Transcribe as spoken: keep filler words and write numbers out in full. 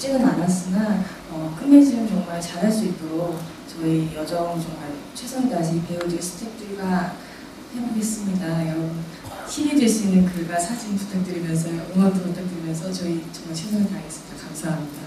쉽지는 않았으나 어, 끝맺음 정말 잘할 수 있도록 저희 여정 정말 최선을 다해서 배우들 스태프들과 해보겠습니다. 여러분 힘이 될 수 있는 글과 사진 부탁드리면서 음악도 부탁드리면서 저희 정말 최선을 다하겠습니다. 감사합니다.